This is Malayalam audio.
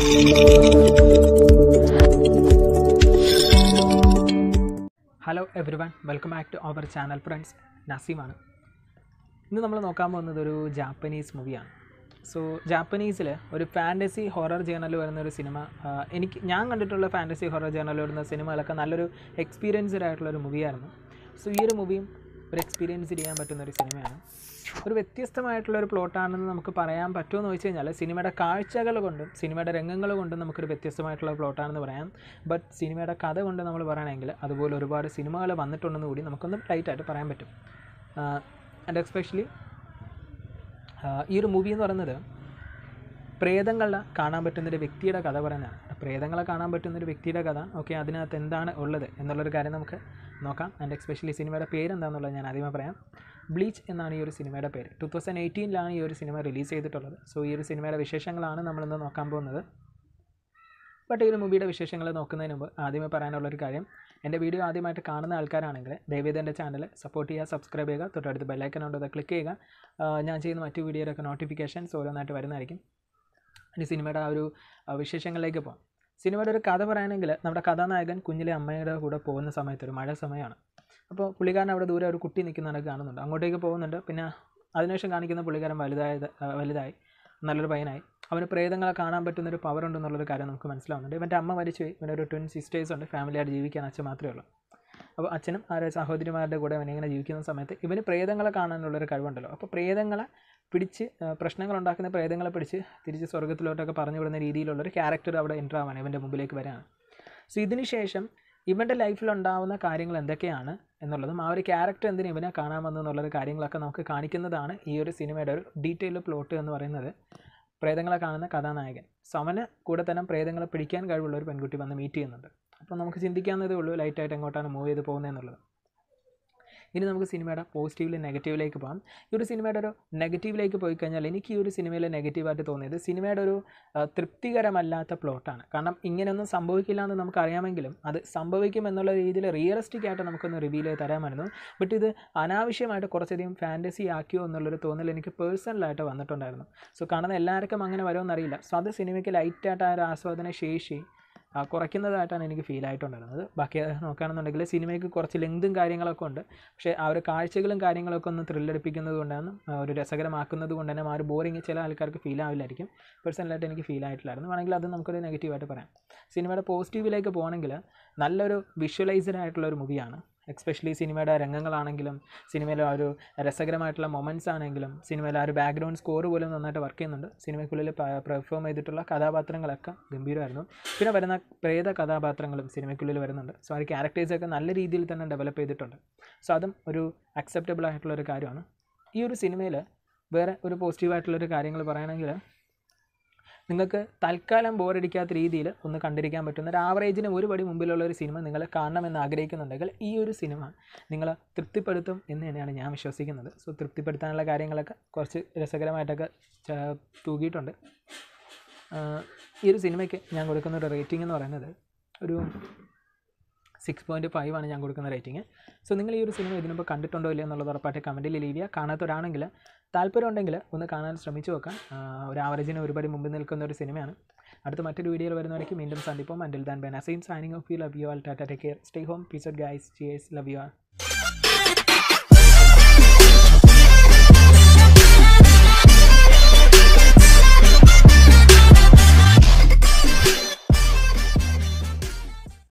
Hello everyone, welcome back to our channel friends. Naseem ആണ്. ഇന്ന് നമ്മൾ നോക്കാൻ പോകുന്നത് ഒരു ജാപ്പനീസ് മൂവിയാണ്. സോ ജാപ്പനീസിൽ ഒരു ഫാൻറ്റസി ഹൊറർ ജേണൽ വരുന്ന ഒരു സിനിമ ഞാൻ കണ്ടിട്ടുള്ള ഫാൻറ്റസി ഹൊറർ ജേണൽ വരുന്ന സിനിമകളൊക്കെ നല്ലൊരു എക്സ്പീരിയൻസ്ഡ് ആയിട്ടുള്ളൊരു മൂവിയായിരുന്നു. സോ ഈ ഒരു മൂവിയും ഒരു എക്സ്പീരിയൻസ് ചെയ്യാൻ പറ്റുന്നൊരു സിനിമയാണ്. ഒരു വ്യത്യസ്തമായിട്ടുള്ളൊരു പ്ലോട്ടാണെന്ന് നമുക്ക് പറയാൻ പറ്റുമെന്ന് ചോദിച്ചു കഴിഞ്ഞാൽ സിനിമയുടെ കാഴ്ചകൾ കൊണ്ടും സിനിമയുടെ രംഗങ്ങൾ കൊണ്ടും നമുക്കൊരു വ്യത്യസ്തമായിട്ടുള്ള പ്ലോട്ടാണെന്ന് പറയാം. ബട്ട് സിനിമയുടെ കഥ കൊണ്ട് നമ്മൾ പറയുകയാണെങ്കിൽ അതുപോലെ ഒരുപാട് സിനിമകൾ വന്നിട്ടുണ്ടെന്ന് കൂടി നമുക്കൊന്ന് ടൈറ്റായിട്ട് പറയാൻ പറ്റും. ആൻഡ് എസ്പെഷ്യലി ഈ ഒരു മൂവി എന്ന് പറയുന്നത് പ്രേതങ്ങളെ കാണാൻ പറ്റുന്നൊരു വ്യക്തിയുടെ കഥ പറയുന്നതാണ്. പ്രേതങ്ങളെ കാണാൻ പറ്റുന്നൊരു വ്യക്തിയുടെ കഥ. ഓക്കെ, അതിനകത്ത് എന്താണ് ഉള്ളത് എന്നുള്ളൊരു കാര്യം നമുക്ക് നോക്കാം. ആൻഡ് എസ്പെഷ്യലി സിനിമയുടെ പേരെന്താണെന്നുള്ളത് ഞാൻ ആദ്യമേ പറയാം. ബ്ലീച്ച് എന്നാണ് ഈ ഒരു സിനിമയുടെ പേര്. 2018 ഈ ഒരു സിനിമ റിലീസ് ചെയ്തിട്ടുള്ളത്. സോ ഈ ഒരു സിനിമയുടെ വിശേഷങ്ങളാണ് നമ്മളിന്ന് നോക്കാൻ പോകുന്നത്. ബട്ട് ഈ ഒരു മൂവിയുടെ വിശേഷങ്ങൾ നോക്കുന്നതിന് മുമ്പ് ആദ്യമേ പറയാനുള്ളൊരു കാര്യം, എൻ്റെ വീഡിയോ ആദ്യമായിട്ട് കാണുന്ന ആൾക്കാരാണെങ്കിൽ ദയവേദ എൻ്റെ ചാനൽ സപ്പോർട്ട് ചെയ്യുക, സബ്സ്ക്രൈബ് ചെയ്യുക, തൊട്ടടുത്ത് ബെല്ലൈക്കൺ ഉണ്ട്, അത് ക്ലിക്ക് ചെയ്യുക. ഞാൻ ചെയ്യുന്ന മറ്റു വീഡിയോയിലൊക്കെ നോട്ടിഫിക്കേഷൻസ് ഓരോന്നായിട്ട് വരുന്നതായിരിക്കും. ഇനി സിനിമയുടെ ആ ഒരു വിശേഷങ്ങളിലേക്ക് പോകാം. സിനിമയുടെ ഒരു കഥ പറയുകയാണെങ്കിൽ നമ്മുടെ കഥാനായകൻ കുഞ്ഞിലെ അമ്മയുടെ കൂടെ പോകുന്ന സമയത്ത് ഒരു മഴ സമയമാണ്. അപ്പോൾ പുള്ളിക്കാരൻ അവിടെ ദൂരെ ഒരു കുട്ടി നിൽക്കുന്നതൊക്കെ കാണുന്നുണ്ട്. അങ്ങോട്ടേക്ക് പോകുന്നുണ്ട്. പിന്നെ അതിനുശേഷം കാണിക്കുന്ന പുള്ളിക്കാരൻ വലുതായി നല്ലൊരു പയ്യനായി. അവന് പ്രേതങ്ങളെ കാണാൻ പറ്റുന്നൊരു പവർ ഉണ്ടെന്നുള്ളൊരു കാര്യം നമുക്ക് മനസ്സിലാവുന്നുണ്ട്. ഇവൻ്റെ അമ്മ മരിച്ചുപോയി. ഇവൻ്റെ ഒരു ട്വിൻ സിസ്റ്റേഴ്സ് ഉണ്ട്. ഫാമിലിയായിട്ട് ജീവിക്കാൻ അച്ഛൻ മാത്രമേ ഉള്ളൂ. അപ്പോൾ അച്ഛനും ആ സഹോദരിമാരുടെ കൂടെ അവനിങ്ങനെ ജീവിക്കുന്ന സമയത്ത് ഇവന് പ്രേതങ്ങളെ കാണാനുള്ളൊരു കഴിവുണ്ടല്ലോ. അപ്പോൾ പ്രേതങ്ങളെ പിടിച്ച് പ്രശ്നങ്ങളുണ്ടാക്കുന്ന പ്രേതങ്ങളെ പിടിച്ച് തിരിച്ച് സ്വർഗ്ഗത്തിലോട്ടൊക്കെ പറഞ്ഞു വിടുന്ന രീതിയിലുള്ളൊരു ക്യാരക്ടർ അവിടെ എൻ്റർ ആവാണ്, ഇവൻ്റെ മുമ്പിലേക്ക് വരികയാണ്. സോ ഇതിന് ശേഷം ഇവൻ്റെ ലൈഫിലുണ്ടാവുന്ന കാര്യങ്ങൾ എന്തൊക്കെയാണ് എന്നുള്ളതും ആ ഒരു ക്യാരക്ടർ എന്തിനും ഇവനെ കാണാൻ വന്നു എന്നുള്ളൊരു കാര്യങ്ങളൊക്കെ നമുക്ക് കാണിക്കുന്നതാണ് ഈ ഒരു സിനിമയുടെ ഒരു ഡീറ്റെയിൽ പ്ലോട്ട് എന്ന് പറയുന്നത്. പ്രേതങ്ങളെ കാണുന്ന കഥാനായകൻ. സോ അവന് കൂടെ തന്നെ പ്രേതങ്ങളെ പിടിക്കാൻ കഴിവുള്ള ഒരു പെൺകുട്ടി വന്ന് മീറ്റ് ചെയ്യുന്നുണ്ട്. അപ്പോൾ നമുക്ക് ചിന്തിക്കാവുന്നതേ ഉള്ളൂ ലൈറ്റായിട്ട് എങ്ങോട്ടാണ് മൂവ് ചെയ്ത് പോകുന്നതെന്നുള്ളത്. ഇനി നമുക്ക് സിനിമയുടെ പോസിറ്റീവിൽ നെഗറ്റീവിലേക്ക് പോകാം. ഈ ഒരു സിനിമയുടെ ഒരു നെഗറ്റീവിലേക്ക് പോയി കഴിഞ്ഞാൽ എനിക്ക് ഈ ഒരു സിനിമയിൽ നെഗറ്റീവായിട്ട് തോന്നിയത് സിനിമയുടെ ഒരു തൃപ്തികരമല്ലാത്ത പ്ലോട്ടാണ്. കാരണം ഇങ്ങനെയൊന്നും സംഭവിക്കില്ല എന്ന് നമുക്കറിയാമെങ്കിലും അത് സംഭവിക്കും എന്നുള്ള രീതിയിൽ റിയലിസ്റ്റിക് ആയിട്ട് നമുക്കൊന്ന് റിവീൽ ചെയ്ത് തരാമായിരുന്നു. ബട്ട് ഇത് അനാവശ്യമായിട്ട് കുറച്ചധികം ഫാൻറ്റസി ആക്കിയോ എന്നുള്ളൊരു തോന്നൽ എനിക്ക് പേഴ്സണലായിട്ട് വന്നിട്ടുണ്ടായിരുന്നു. സോ കാണുന്ന എല്ലാവർക്കും അങ്ങനെ വരുമെന്നറിയില്ല. സോ അത് സിനിമയ്ക്ക് ലൈറ്റായിട്ട് ആ ഒരു ആസ്വാദന ശേഷി കുറയ്ക്കുന്നതായിട്ടാണ് എനിക്ക് ഫീൽ ആയിട്ടുണ്ടായിരുന്നത്. ബാക്കി നോക്കുകയാണെന്നുണ്ടെങ്കിൽ സിനിമയ്ക്ക് കുറച്ച് ലെങ്തും കാര്യങ്ങളൊക്കെ ഉണ്ട്. പക്ഷേ ആ ഒരു കാഴ്ചകളും കാര്യങ്ങളൊക്കെ ഒന്ന് ത്രില്ലടിപ്പിക്കുന്നത് കൊണ്ടാണ്, ഒരു രസകരമാക്കുന്നത് കൊണ്ട് തന്നെ ആ ഒരു ബോറിങ് ചില ആൾക്കാർക്ക് ഫീൽ ആവില്ലായിരിക്കും. പേഴ്സണലായിട്ട് എനിക്ക് ഫീൽ ആയിട്ടില്ലായിരുന്നു. വേണമെങ്കിൽ അത് നമുക്കൊരു നെഗറ്റീവായിട്ട് പറയാം. സിനിമയുടെ പോസിറ്റീവിലേക്ക് പോകണമെങ്കിൽ നല്ലൊരു വിഷ്വലൈസ്ഡ് ആയിട്ടുള്ളൊരു മൂവിയാണ്. എക്സ്പെഷ്യലി സിനിമയുടെ രംഗങ്ങളാണെങ്കിലും സിനിമയിലെ ആ ഒരു രസകരമായിട്ടുള്ള മൊമെൻറ്റ്സ് ആണെങ്കിലും സിനിമയിലെ ആ ഒരു ബാക്ക്ഗ്രൗണ്ട് സ്കോർ പോലും നന്നായിട്ട് വർക്ക് ചെയ്യുന്നുണ്ട്. സിനിമയ്ക്കുള്ളിൽ പെർഫോം ചെയ്തിട്ടുള്ള കഥാപാത്രങ്ങളൊക്കെ ഗംഭീരമായിരുന്നു. പിന്നെ വരുന്ന പ്രേത കഥാപാത്രങ്ങളും സിനിമയ്ക്കുള്ളിൽ വരുന്നുണ്ട്. സോ ആ ഒരു ക്യാരക്ടേഴ്സൊക്കെ നല്ല രീതിയിൽ തന്നെ ഡെവലപ്പ് ചെയ്തിട്ടുണ്ട്. സോ അതും ഒരു അക്സെപ്റ്റബിൾ ആയിട്ടുള്ളൊരു കാര്യമാണ്. ഈ ഒരു സിനിമയിൽ വേറെ ഒരു പോസിറ്റീവായിട്ടുള്ളൊരു കാര്യങ്ങൾ പറയുകയാണെങ്കിൽ നിങ്ങൾക്ക് തൽക്കാലം ബോറടിക്കാത്ത രീതിയിൽ ഒന്ന് കണ്ടിരിക്കാൻ പറ്റുന്ന ഒരു ആവറേജിന് ഒരു പടി മുമ്പിലുള്ള ഒരു സിനിമ നിങ്ങൾ കാണണമെന്ന് ആഗ്രഹിക്കുന്നുണ്ടെങ്കിൽ ഈ ഒരു സിനിമ നിങ്ങളെ തൃപ്തിപ്പെടുത്തും എന്ന് തന്നെയാണ് ഞാൻ വിശ്വസിക്കുന്നത്. സോ തൃപ്തിപ്പെടുത്താനുള്ള കാര്യങ്ങളൊക്കെ കുറച്ച് രസകരമായിട്ടൊക്കെ തൂക്കിയിട്ടുണ്ട്. ഈ ഒരു സിനിമയ്ക്ക് ഞാൻ കൊടുക്കുന്ന ഒരു റേറ്റിംഗ് എന്ന് പറയുന്നത് ഒരു 6.5 ഞാൻ കൊടുക്കുന്ന റേറ്റിംഗ്. സോ നിങ്ങൾ ഈ ഒരു സിനിമ ഇതിനുമ്പോൾ കണ്ടിട്ടുണ്ടോ ഇല്ലയോ എന്നുള്ളത് ഉറപ്പായിട്ട് കമൻറ്റിൽ ലീവ് ചെയ്യുക. കാണാത്തവരാണെങ്കിൽ താല്പര്യമുണ്ടെങ്കിൽ ഒന്ന് കാണാൻ ശ്രമിച്ചു നോക്കാം. ഒരു ആവറേജിന് ഒരുപാട് മുമ്പിൽ നിൽക്കുന്ന ഒരു സിനിമയാണ്. അടുത്ത മറ്റൊരു വീഡിയോയിൽ വരുന്നവരേക്കും വീണ്ടും സന്ദിപ്പം. Until then bye Naseem signing off. You love you all. ടാറ്റ, take care, stay home, peace out guys, cheers, love you all.